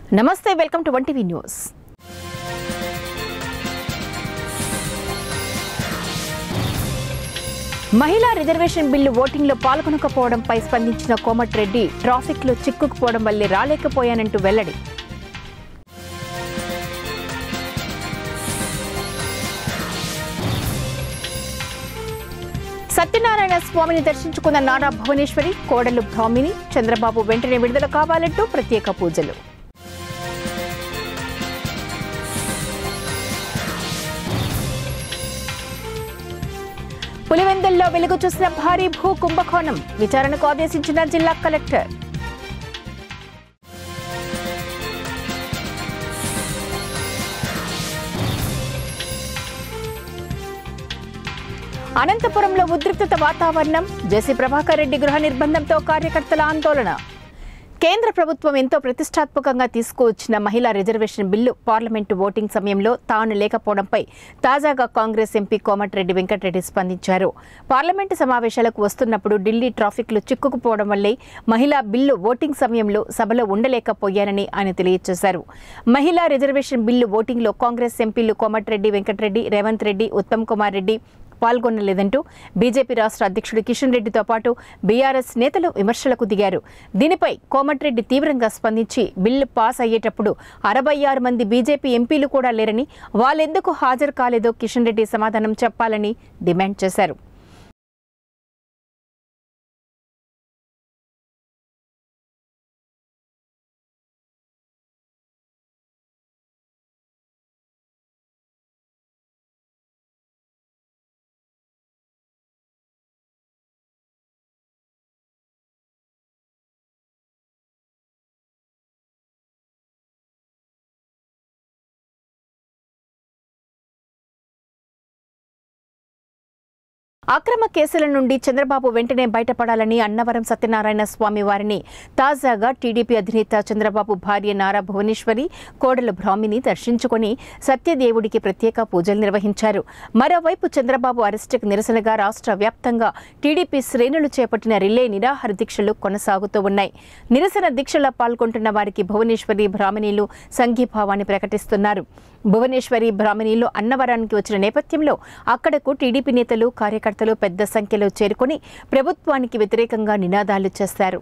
నమస్తే, welcome to 1TV news. మహిళా reservation bill ఓటింగ్లో పాల్గొనకపోవడంపై స్పందించిన కోమటిరెడ్డి ట్రాఫిక్లో చిక్కుకుపోవడం వల్లే రాలేకపోయానంటూ వెల్లడి. సత్యనారాయణ స్వామిని దర్శించుకున్న నారా భువనేశ్వరి, కోడలు బ్రాహ్మిణి, చంద్రబాబు వెంటనే విడుదల కావాలంటూ ప్రత్యేక పూజలు. పులివెందుల్లో వెలుగు చూసిన భారీ భూ కుంభకోణం, విచారణకు ఆదేశించిన జిల్లా కలెక్టర్. అనంతపురంలో ఉద్రిక్తత వాతావరణం, జేసీ ప్రభాకర్ రెడ్డి గృహ నిర్బంధంతో కార్యకర్తల ఆందోళన. కేంద్ర ప్రభుత్వం ఎంతో ప్రతిష్టాత్మకంగా తీసుకువచ్చిన మహిళా రిజర్వేషన్ బిల్లు పార్లమెంటు ఓటింగ్ సమయంలో తాను లేకపోవడంపై తాజాగా కాంగ్రెస్ ఎంపీ కోమటిరెడ్డి వెంకటరెడ్డి స్పందించారు. పార్లమెంటు సమావేశాలకు వస్తున్నప్పుడు ఢిల్లీ ట్రాఫిక్లో చిక్కుకుపోవడం వల్లే మహిళా బిల్లు ఓటింగ్ సమయంలో సభలో ఉండలేకపోయానని ఆయన తెలియజేశారు. మహిళా రిజర్వేషన్ బిల్లు ఓటింగ్లో కాంగ్రెస్ ఎంపీలు కోమటిరెడ్డి వెంకటరెడ్డి, రేవంత్ రెడ్డి, ఉత్తమ్ కుమార్ రెడ్డి పాల్గొనలేదంటూ బీజేపీ రాష్ట్ర అధ్యక్షుడు కిషన్ రెడ్డితో పాటు బీఆర్ఎస్ నేతలు విమర్శలకు దిగారు. దీనిపై కోమటిరెడ్డి తీవ్రంగా స్పందించి బిల్లు పాస్ అయ్యేటప్పుడు 66 మంది బీజేపీ ఎంపీలు కూడా లేరని, వాళ్ళెందుకు హాజరు కాలేదో కిషన్ రెడ్డి సమాధానం చెప్పాలని డిమాండ్ చేశారు. అక్రమ కేసుల నుండి చంద్రబాబు వెంటనే బయటపడాలని అన్నవరం సత్యనారాయణ స్వామి వారిని తాజాగా టీడీపీ అధినేత చంద్రబాబు భార్య నారా భువనేశ్వరి, కోడలు బ్రాహ్మిణి దర్శించుకుని సత్యదేవుడికి ప్రత్యేక పూజలు నిర్వహించారు. మరోవైపు చంద్రబాబు అరెస్టుకు నిరసనగా రాష్ట్ర వ్యాప్తంగా టీడీపీ శ్రేణులు చేపట్టిన రిలే నిరాహార దీక్షలు కొనసాగుతూ ఉన్నాయి. నిరసన దీక్షలో పాల్గొంటున్న వారికి భువనేశ్వరి, బ్రాహ్మిణీలు సంఘీభావాన్ని ప్రకటిస్తున్నారు. భువనేశ్వరి, బ్రాహ్మిణీలు అన్నవరానికి వచ్చిన నేపథ్యంలో అక్కడకు టీడీపీ నేతలు, కార్యకర్తలు పెద్ద సంఖ్యలో చేరుకుని ప్రభుత్వానికి వ్యతిరేకంగా నినాదాలు చేశారు.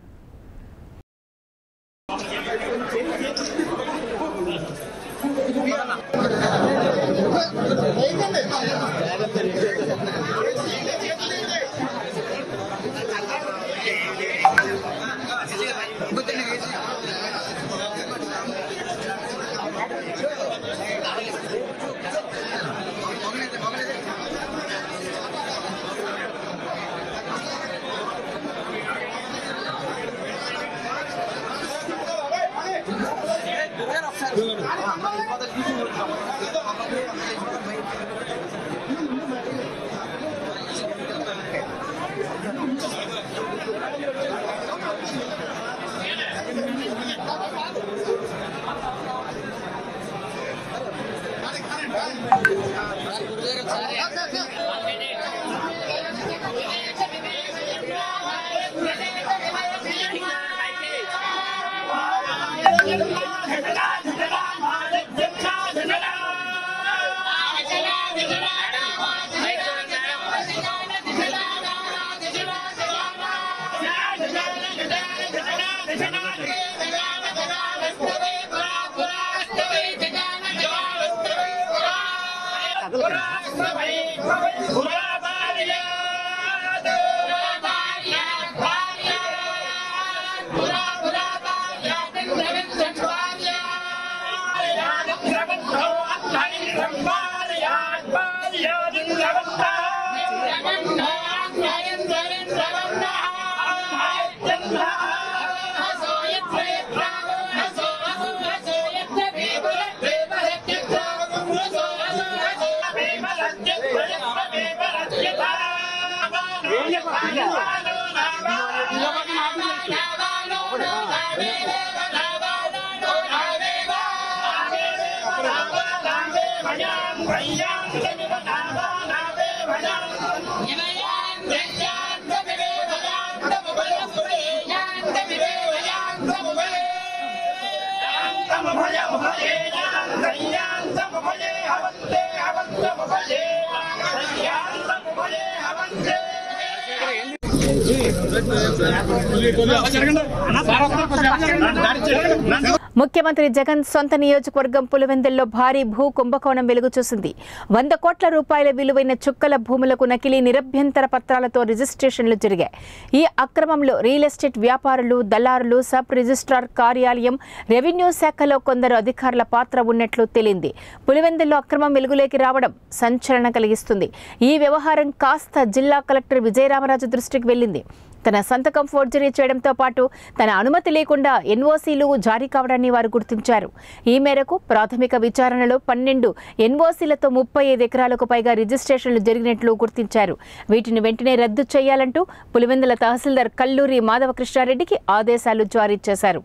ముఖ్యమంత్రి జగన్ సొంత నియోజకవర్గం పులివెందుల్లో భారీ భూ కుంభకోణం వెలుగు చూసింది. 100 కోట్ల రూపాయల విలువైన చుక్కల భూములకు నకిలీ నిరభ్యంతర పత్రాలతో రిజిస్ట్రేషన్లు జరిగాయి. ఈ అక్రమంలో రియల్ ఎస్టేట్ వ్యాపారులు, దళారులు, సబ్ రిజిస్ట్రార్ కార్యాలయం, రెవెన్యూ శాఖలో కొందరు అధికారుల పాత్ర ఉన్నట్లు తేలింది. పులివెందుల్లో అక్రమం వెలుగులోకి రావడం సంచలనం కలిగిస్తుంది. ఈ వ్యవహారం కాస్త జిల్లా కలెక్టర్ విజయరామరాజు దృష్టికి వెళ్లింది. తన సంతకం ఫోర్జరీ చేయడంతో పాటు తన అనుమతి లేకుండా ఎన్ఓసీలు జారీ కావడాన్ని వారు గుర్తించారు. ఈ మేరకు ప్రాథమిక విచారణలో 12 ఎన్ఓసీలతో 35 ఎకరాలకు పైగా రిజిస్ట్రేషన్లు జరిగినట్లు గుర్తించారు. వీటిని వెంటనే రద్దు చేయాలంటూ పులివెందుల తహసీల్దార్ కల్లూరి మాధవకృష్ణారెడ్డికి ఆదేశాలు జారీ చేశారు.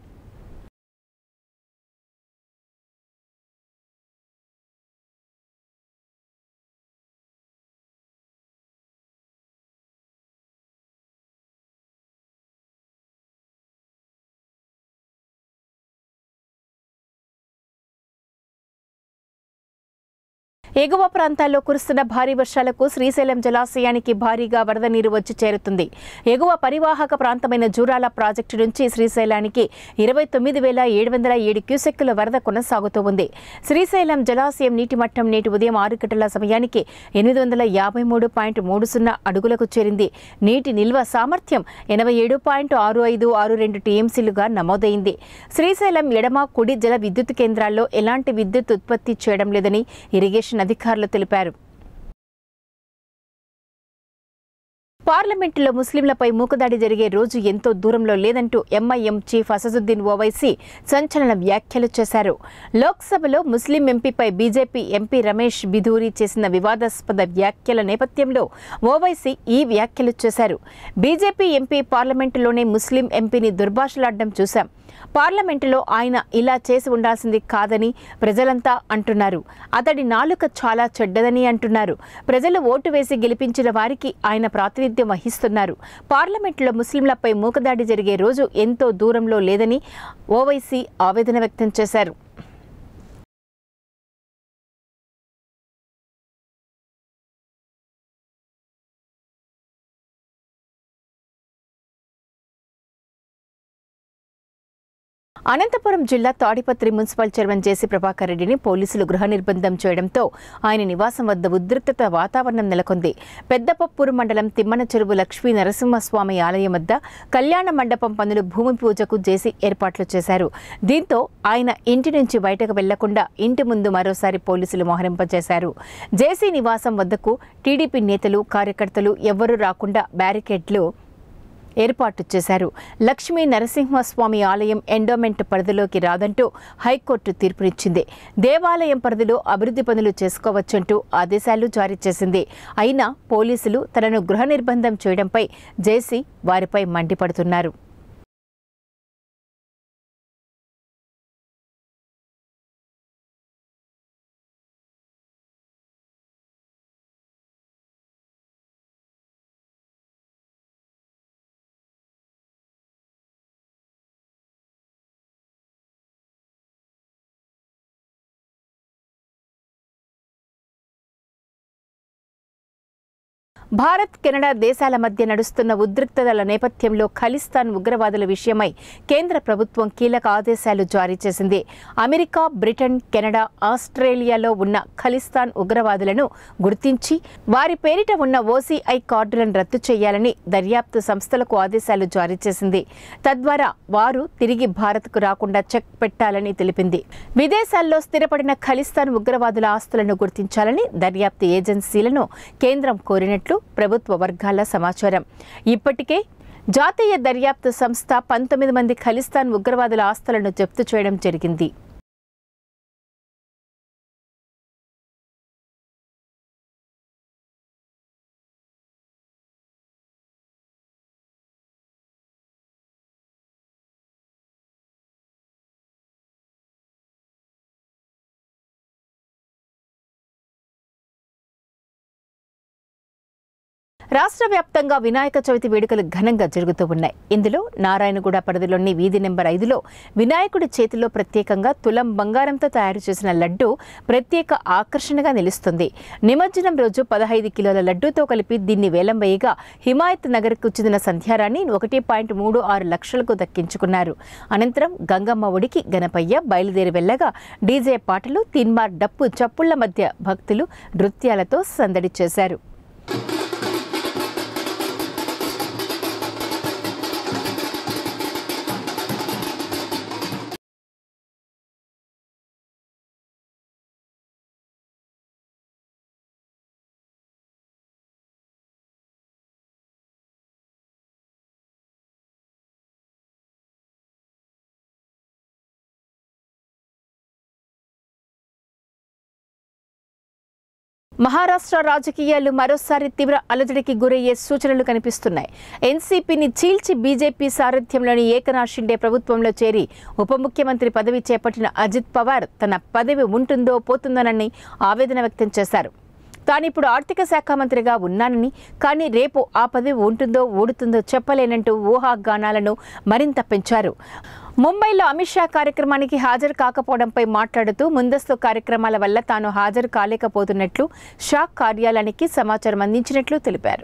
ఎగువ ప్రాంతాల్లో కురుస్తున్న భారీ వర్షాలకు శ్రీశైలం జలాశయానికి భారీగా వరద నీరు వచ్చి చేరుతుంది. ఎగువ పరివాహక ప్రాంతమైన జూరాల ప్రాజెక్టు నుంచి శ్రీశైలానికి 29,707 క్యూసెక్కుల వరద కొనసాగుతూ ఉంది. శ్రీశైలం జలాశయం నీటి మట్టం నేటి ఉదయం 6 గంటల సమయానికి 853.30 అడుగులకు చేరింది. నీటి నిల్వ సామర్థ్యం 87.6562 టీఎంసీలుగా నమోదైంది. శ్రీశైలం ఎడమ, కుడి జల విద్యుత్ కేంద్రాల్లో ఎలాంటి విద్యుత్ ఉత్పత్తి చేయడం లేదని ఇరిగేషన్ అధికారులు తెలిపారు. పార్లమెంటులో ముస్లింలపై మూకదాడి జరిగే రోజు ఎంతో దూరంలో లేదంటూ ఎంఐఎం చీఫ్ అసదుద్దీన్ ఓవైసీ సంచలన వ్యాఖ్యలు చేశారు. లోక్సభలో ముస్లిం ఎంపీపై బీజేపీ ఎంపీ రమేష్ బిధూరి చేసిన వివాదాస్పద వ్యాఖ్యల నేపథ్యంలో ఓవైసీ ఈ వ్యాఖ్యలు చేశారు. బీజేపీ ఎంపీ పార్లమెంటులోనే ముస్లిం ఎంపీని దుర్భాషలాడడం చూశాం. పార్లమెంటులో ఆయన ఇలా చేసి ఉండాల్సింది కాదని ప్రజలంతా అంటున్నారు. అతడి నాలుక చాలా చెడ్డదని అంటున్నారు. ప్రజలు ఓటు వేసి గెలిపించిన వారికి ఆయన ప్రాతినిధ్యం వహిస్తున్నారు. పార్లమెంటులో ముస్లింలపై మూకదాడి జరిగే రోజు ఎంతో దూరంలో లేదని ఓవైసీ ఆవేదన వ్యక్తం చేశారు. అనంతపురం జిల్లా Tadipatri municipal chairman JC Prabhakar రెడ్డిని పోలీసులు గృహ నిర్బంధం చేయడంతో ఆయన నివాసం వద్ద ఉద్రిక్తత వాతావరణం నెలకొంది. పెద్దపప్పూరు మండలం తిమ్మన చెరువు లక్ష్మీ నరసింహస్వామి ఆలయం వద్ద కళ్యాణ మండపం పనులు భూమి పూజకు జేసీ ఏర్పాట్లు చేశారు. దీంతో ఆయన ఇంటి నుంచి బయటకు వెళ్లకుండా ఇంటి ముందు మరోసారి పోలీసులు మోహరింపజేశారు. జేసీ నివాసం వద్దకు టీడీపీ నేతలు, కార్యకర్తలు ఎవ్వరూ రాకుండా బ్యారికేడ్లు ఏర్పాటు చేశారు. లక్ష్మీ నరసింహస్వామి ఆలయం ఎండోమెంట్ పరిధిలోకి రాదంటూ హైకోర్టు తీర్పునిచ్చింది. దేవాలయం పరిధిలో అభివృద్ధి పనులు చేసుకోవచ్చంటూ ఆదేశాలు జారీ చేసింది. అయినా పోలీసులు తనను గృహ నిర్బంధం చేయడంపై జేసీ వారిపై మండిపడుతున్నారు. భారత్, కెనడా దేశాల మధ్య నడుస్తున్న ఉద్రిక్తతల నేపథ్యంలో ఖలిస్తాన్ ఉగ్రవాదుల విషయమై కేంద్ర ప్రభుత్వం కీలక ఆదేశాలు జారీ చేసింది. అమెరికా, బ్రిటన్, కెనడా, ఆస్ట్రేలియాలో ఉన్న ఖలిస్తాన్ ఉగ్రవాదులను గుర్తించి వారి పేరిట ఉన్న ఓసీఐ కార్డులను రద్దు చేయాలని దర్యాప్తు సంస్థలకు ఆదేశాలు జారీ చేసింది. తద్వారా వారు తిరిగి భారత్కు రాకుండా చెక్ పెట్టాలని తెలిపింది. విదేశాల్లో స్థిరపడిన ఖలిస్తాన్ ఉగ్రవాదుల ఆస్తులను గుర్తించాలని దర్యాప్తు ఏజెన్సీలను కేంద్రం కోరినట్లు ప్రభుత్వ వర్గాల సమాచారం. ఇప్పటికే జాతీయ దర్యాప్తు సంస్థ 19 మంది ఖలిస్తాన్ ఉగ్రవాదుల ఆస్తులను జప్తు చేయడం జరిగింది. రాష్ట్ర వ్యాప్తంగా వినాయక చవితి వేడుకలు ఘనంగా జరుగుతూ ఉన్నాయి. ఇందులో నారాయణగూడ పరిధిలోని వీధి నెంబర్ 5లో వినాయకుడి చేతిలో ప్రత్యేకంగా తులం బంగారంతో తయారు చేసిన లడ్డు ప్రత్యేక ఆకర్షణగా నిలుస్తుంది. నిమజ్జనం రోజు 15 కిలోల లడ్డూతో కలిపి దీన్ని వేలం వేయగా హిమాయత్ నగర్కు చెందిన సంధ్యారాణి 1.36 లక్షలకు దక్కించుకున్నారు. అనంతరం గంగమ్మ ఒడికి గణపయ్య బయలుదేరి వెళ్లగా డీజే పాటలు, తీన్మార్ డప్పు చప్పుళ్ల మధ్య భక్తులు నృత్యాలతో సందడి చేశారు. మహారాష్ట్ర రాజకీయాలు మరోసారి తీవ్ర అలజడికి గురయ్యే సూచనలు కనిపిస్తున్నాయి. ఎన్సీపీని చీల్చి బీజేపీ సారథ్యంలోని ఏకనాథ్ షిండే ప్రభుత్వంలో చేరి ఉప ముఖ్యమంత్రి పదవి చేపట్టిన అజిత్ పవార్ తన పదవి ఉంటుందో పోతుందోనని ఆవేదన వ్యక్తం చేశారు. తానిప్పుడు ఆర్థిక శాఖ మంత్రిగా ఉన్నానని, కానీ రేపు ఆ పదవి ఉంటుందో ఊడుతుందో చెప్పలేనంటూ ఊహాగానాలను మరింత పెంచారు. ముంబైలో అమిత్ షా కార్యక్రమానికి హాజరు కాకపోవడంపై మాట్లాడుతూ ముందస్తు కార్యక్రమాల వల్ల తాను హాజరు కాలేకపోతున్నట్లు షా కార్యాలయానికి సమాచారం అందించినట్లు తెలిపారు.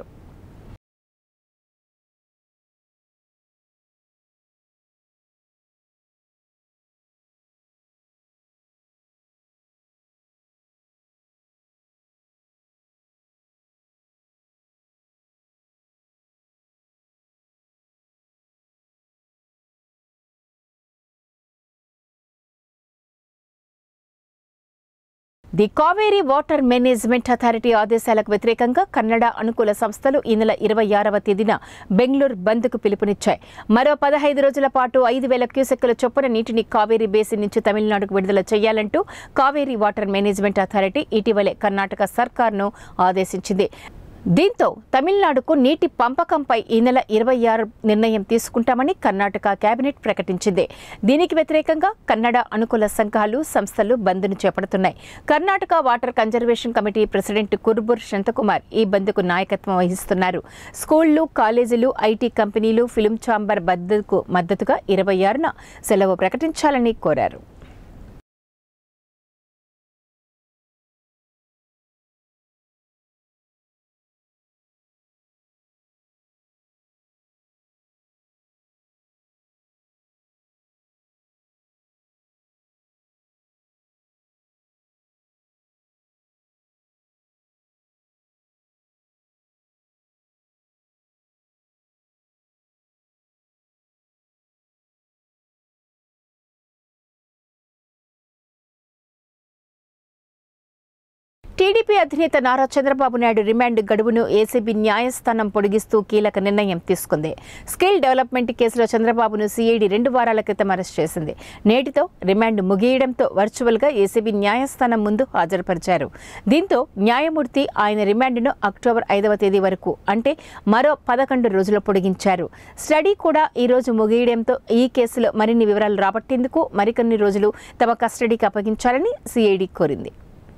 The Kaveri water management authority ఆదేశాలకు వ్యతిరేకంగా కన్నడ అనుకూల సంస్థలు ఈ నెల 26వ తేదీన బెంగళూరు బంద్కు పిలుపునిచ్చాయి. మరో 15 రోజుల పాటు 5,000 క్యూసెక్కుల చొప్పున నీటిని కావేరీ బేసిన్ నుంచి తమిళనాడుకు విడుదల చేయాలంటూ కావేరీ వాటర్ మేనేజ్మెంట్ అథారిటీ ఇటీవలే కర్ణాటక సర్కార్ను ఆదేశించింది. దీంతో తమిళనాడుకు నీటి పంపకంపై ఈ నెల 26 నిర్ణయం తీసుకుంటామని కర్ణాటక కేబినెట్ ప్రకటించింది. దీనికి వ్యతిరేకంగా కన్నడ అనుకూల సంఘాలు, సంస్థలు బంద్ను చేపడుతున్నాయి. Karnataka water conservation committee president Kurbur Shanthakumar ఈ బంద్కు నాయకత్వం వహిస్తున్నారు. స్కూళ్లు, కాలేజీలు, ఐటీ కంపెనీలు, ఫిల్మ్ ఛాంబర్ బంద్కు మద్దతుగా 26న సెలవు ప్రకటించాలని కోరారు. టీడీపీ అధినేత నారా చంద్రబాబు నాయుడు రిమాండ్ గడువును ఏసీబీ న్యాయస్థానం పొడిగిస్తూ కీలక నిర్ణయం తీసుకుంది. స్కిల్ డెవలప్మెంట్ కేసులో చంద్రబాబును సీఐడీ 2 వారాల క్రితం అరెస్ట్ చేసింది. నేటితో రిమాండ్ ముగియడంతో వర్చువల్గా ఏసీబీ న్యాయస్థానం ముందు హాజరుపరిచారు. దీంతో న్యాయమూర్తి ఆయన రిమాండ్ను అక్టోబర్ 5వ తేదీ వరకు, అంటే మరో 11 రోజులు పొడిగించారు. స్టడీ కూడా ఈ రోజు ముగియడంతో ఈ కేసులో మరిన్ని వివరాలు రాబట్టేందుకు మరికొన్ని రోజులు తమ కస్టడీకి అప్పగించాలని సీఐడీ కోరింది.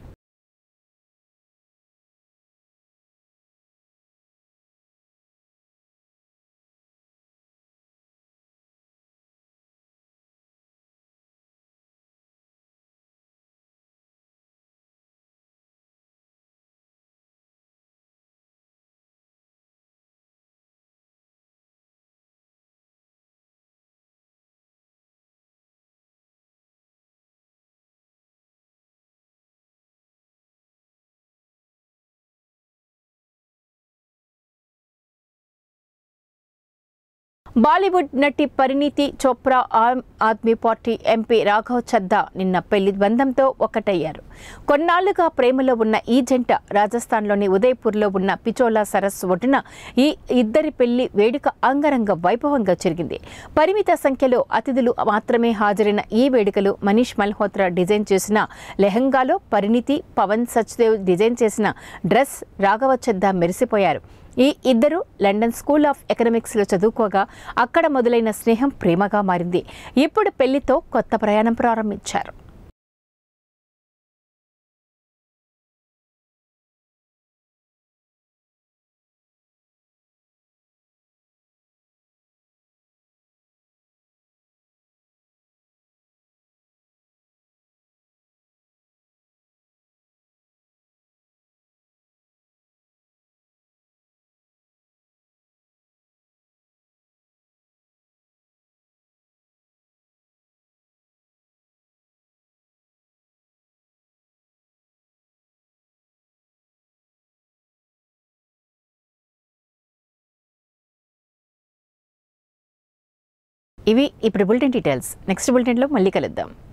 బాలీవుడ్ నటి పరిణీతి చోప్రా ఆమ్ ఆద్మీ పార్టీ ఎంపీ రాఘవ్ చద్దా నిన్న పెళ్లి బంధంతో ఒక్కటయ్యారు. కొన్నాళ్లుగా ప్రేమలో ఉన్న ఈ జంట రాజస్థాన్లోని ఉదయ్పూర్లో ఉన్న పిచోలా సరస్సు ఒడ్డున ఈ ఇద్దరి పెళ్లి వేడుక అంగరంగ వైభవంగా జరిగింది. పరిమిత సంఖ్యలో అతిథులు మాత్రమే హాజరైన ఈ వేడుకలు మనీష్ మల్హోత్రా డిజైన్ చేసిన లెహంగాలో పరిణీతి, పవన్ సచ్దేవ్ డిజైన్ చేసిన డ్రెస్ రాఘవ చద్దా మెరిసిపోయారు. ఈ ఇద్దరు లండన్ స్కూల్ ఆఫ్ ఎకనామిక్స్లో చదువుకోగా అక్కడ మొదలైన స్నేహం ప్రేమగా మారింది. ఇప్పుడు పెళ్లితో కొత్త ప్రయాణం ప్రారంభించారు. ఇవి ఇప్పుడు బులెటిన్ డీటెయిల్స్. నెక్స్ట్ బులెటిన్లో మళ్ళీ కలుద్దాం.